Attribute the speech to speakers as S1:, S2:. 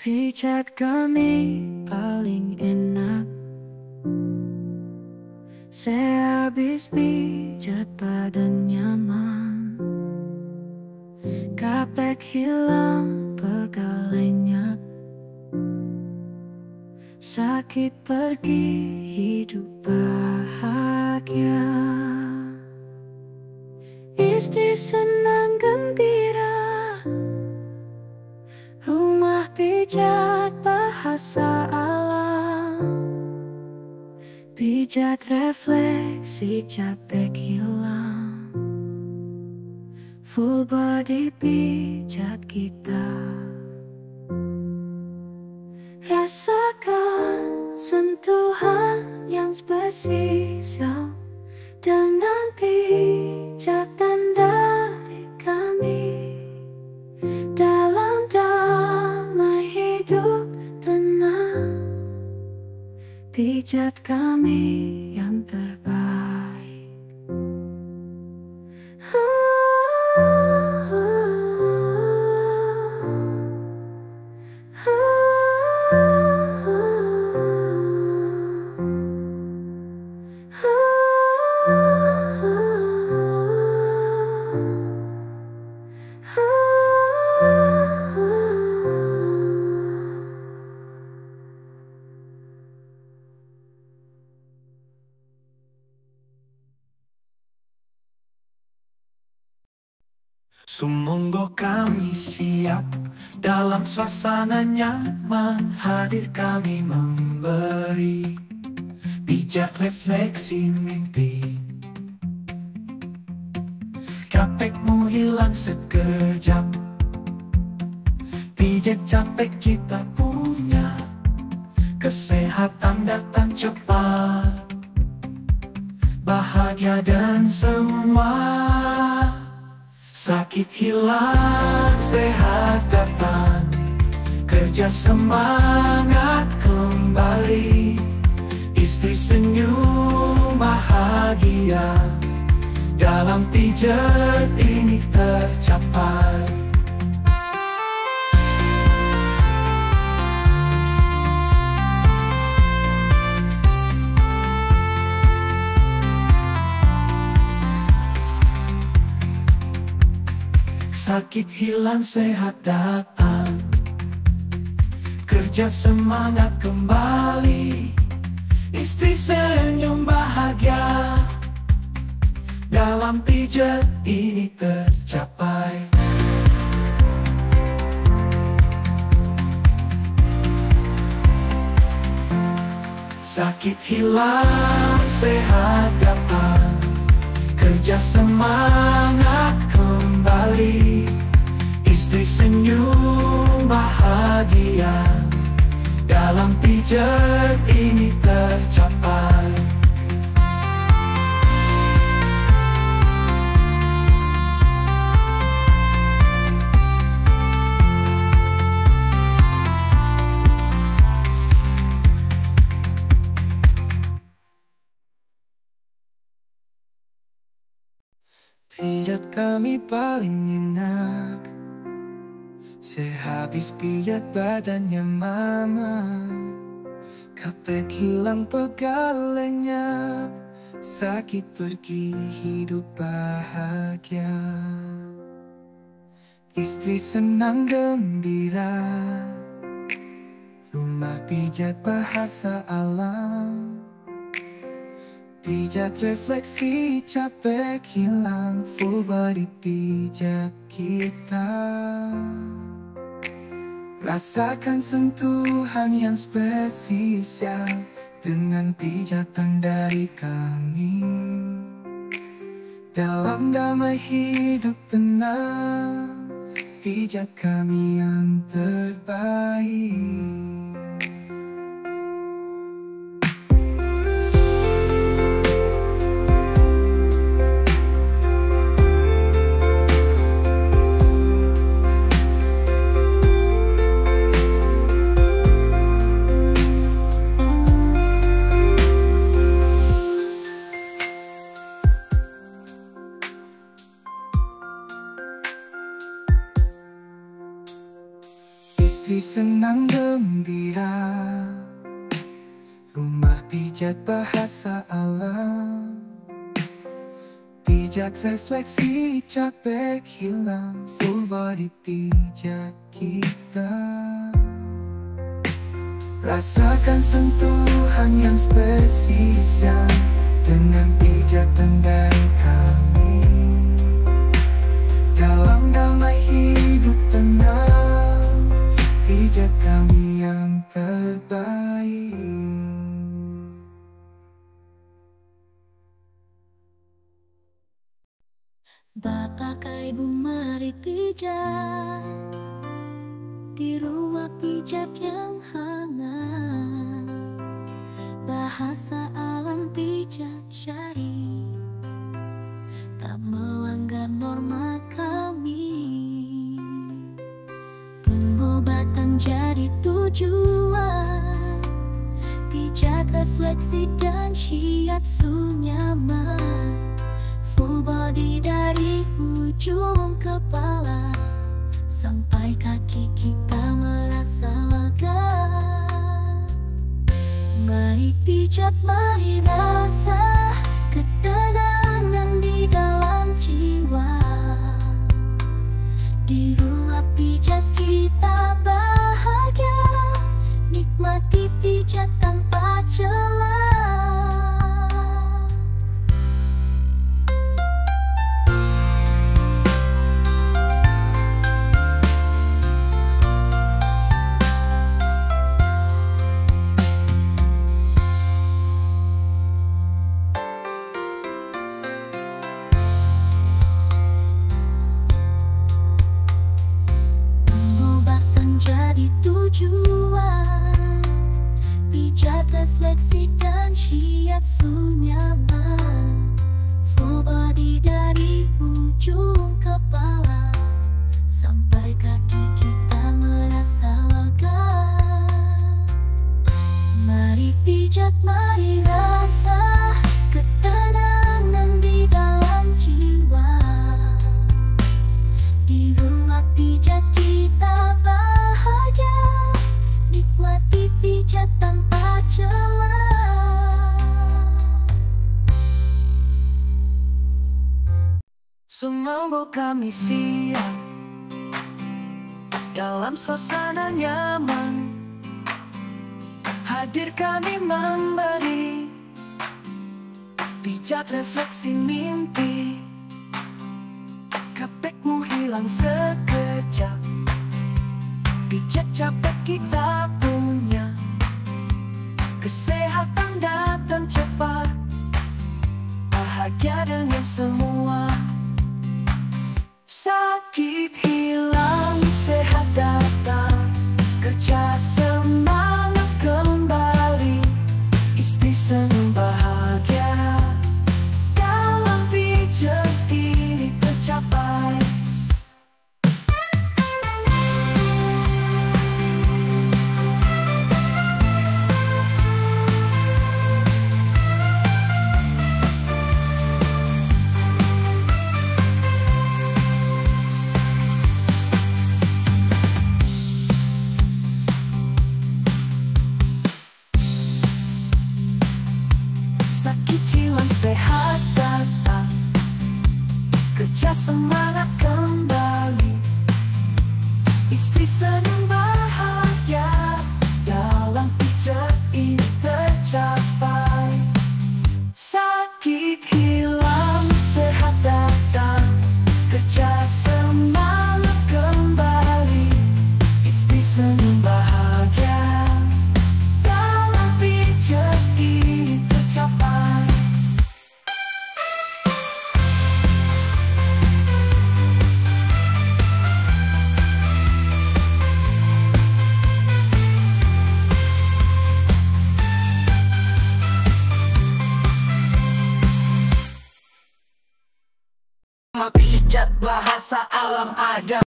S1: Pijat kami paling enak. Saya habis pijat badan nyaman. Kapek hilang pegal lenyap. Sakit pergi hidup bahagia. Istri senang gembira. Rumah pijat bahasa alam. Pijat refleksi capek hilang. Full body pijat kita. Rasakan sentuhan yang spesial dengan pijatan dari kami. Dalam damai hidup tenang, pijat kami yang terbaik.
S2: Sumungguh kami siap dalam suasana nyaman. Hadir kami memberi pijat refleksi mimpi. Kapekmu hilang sekejap. Pijat capek kita punya. Kesehatan datang cepat. Bahagia dan semua. Sakit hilang, sehat datang. Kerja semangat kembali. Istri senyum bahagia. Dalam pijat ini tercapai. Sakit hilang, sehat datang. Kerja semangat kembali. Istri senyum bahagia. Dalam pijat ini tercapai. Sakit hilang, sehat datang. Kerja semangat kembali. Istri senyum bahagia. Dalam pijat ini tercapai.
S3: Pijat kami paling enak. Sehabis pijat badannya mama. Kapek hilang pegal lenyap. Sakit pergi hidup bahagia. Istri senang gembira. Rumah pijat bahasa alam. Pijat refleksi capek hilang. Full body pijat kita. Rasakan sentuhan yang spesial dengan pijatan dari kami. Dalam damai hidup tenang, pijat kami yang terbaik. Istri senang gembira. Rumah pijat bahasa alam, pijat refleksi capek hilang, full body pijat kita. Rasakan sentuhan yang spesial dengan pijatan dari kami. Dalam damai hidup tenang, pijat kami yang terbaik.
S1: Bapak Ibu mari pijat di rumah pijat yang hangat. Bahasa alam pijat syari, tak melanggar norma kami. Pengobatan jadi tujuan, pijat refleksi dan shiatsu nyaman. Full body dari ujung kepala sampai kaki kita merasa lega. Mari pijat, mari rasa ketenangan di dalam jiwa. Di rumah pijat kita bahagia, nikmati pijat tanpa celah. Tujuan pijat refleksi dan shiatsu nyaman. Full body dari ujung kepala sampai kaki kita merasa lega. Mari pijat, mari rasa ketenangan di dalam jiwa. Di rumah pijat kita bahagia, nikmati pijat tanpa celah.
S2: Semoga kami siap dalam suasana nyaman. Hadir kami memberi pijat refleksi mimpi. Kapekmu hilang sekejap, pijat capek kita punya. Kesehatan datang cepat, bahagia dengan semua. Sakit hilang, sehat datang, kerja semangat kembali. Istri senang bahagia, dalam pijat ini tercapai. Sakit hilang, sehat datang, kerja semangat kembali. Istri senang bahagia, dalam pijat ini tercapai. Sakit hilang, sehat datang, kerja semangat kembali. Istri senang bahagia, dalam pijat ini tercapai. Pijat bahasa alam ada.